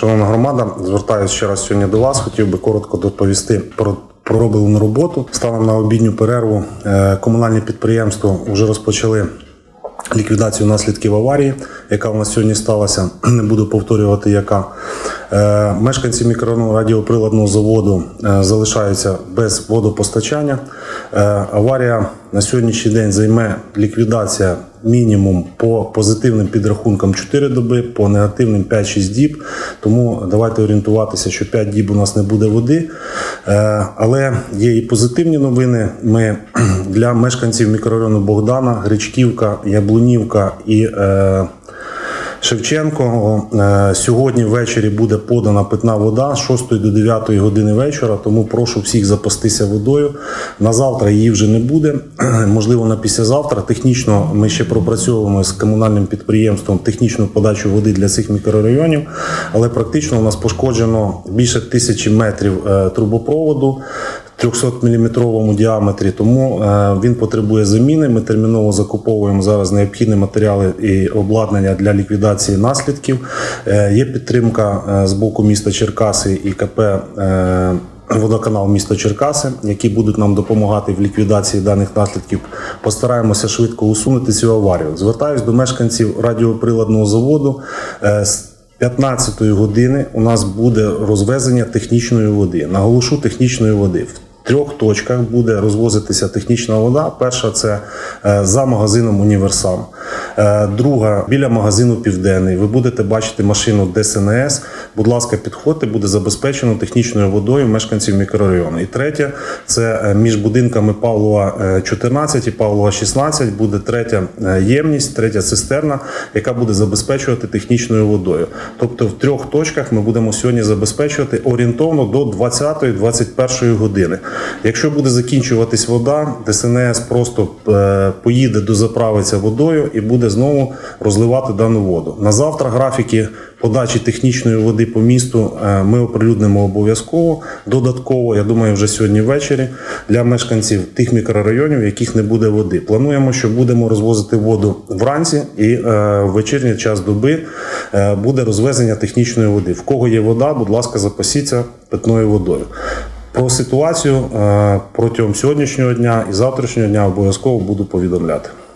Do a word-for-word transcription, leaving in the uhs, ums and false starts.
Шановна громада, звертаюся ще раз сьогодні до вас. Хотів би коротко доповісти про пророблену роботу. Станом на обідню перерву комунальні підприємства вже розпочали ліквідацію наслідків аварії, яка у нас сьогодні сталася. Не буду повторювати, яка. Мешканці мікрорайону радіоприладного заводу залишаються без водопостачання. Аварія на сьогоднішній день займе ліквідація мінімум по позитивним підрахункам чотири доби, по негативним п'ять-шість діб. Тому давайте орієнтуватися, що п'ять діб у нас не буде води. Але є і позитивні новини. Ми для мешканців мікрорайону Богдана, Гречківка, Яблунівка і Шевченко сьогодні ввечері буде подана питна вода з шостої до дев'ятої години вечора, тому прошу всіх запастися водою. На завтра її вже не буде, можливо на післязавтра. Технічно ми ще пропрацьовуємо з комунальним підприємством технічну подачу води для цих мікрорайонів, але практично у нас пошкоджено більше тисячі метрів трубопроводу в трьохсотміліметровому діаметрі, тому він потребує заміни. Ми терміново закуповуємо зараз необхідні матеріали і обладнання для ліквідації наслідків. Є підтримка з боку міста Черкаси і КП «Водоканал міста Черкаси», які будуть нам допомагати в ліквідації даних наслідків. Постараємося швидко усунути цю аварію. Звертаюсь до мешканців радіоприладного заводу. З п'ятнадцятої години у нас буде розвезення технічної води. Наголошу, технічної води. В трьох точках буде розвозитися технічна вода. Перша – це за магазином «Універсам». Друга – біля магазину «Південний». Ви будете бачити машину Д С Н С. Будь ласка, підходьте, буде забезпечено технічною водою мешканців мікрорайону. І третє – це між будинками Павлова чотирнадцять і Павлова шістнадцять буде третя ємність, третя цистерна, яка буде забезпечувати технічною водою. Тобто в трьох точках ми будемо сьогодні забезпечувати орієнтовно до двадцятої-двадцять першої години. Якщо буде закінчуватись вода, Д С Н С просто поїде, дозаправиться водою і буде знову розливати дану воду. На завтра графіки подачі технічної води по місту ми оприлюднимо обов'язково. Додатково, я думаю, вже сьогодні ввечері для мешканців тих мікрорайонів, в яких не буде води. Плануємо, що будемо розвозити воду вранці і в вечірній час доби буде розвезення технічної води. В кого є вода, будь ласка, запасіться питною водою. Про ситуацію протягом сьогоднішнього дня і завтрашнього дня обов'язково буду повідомляти.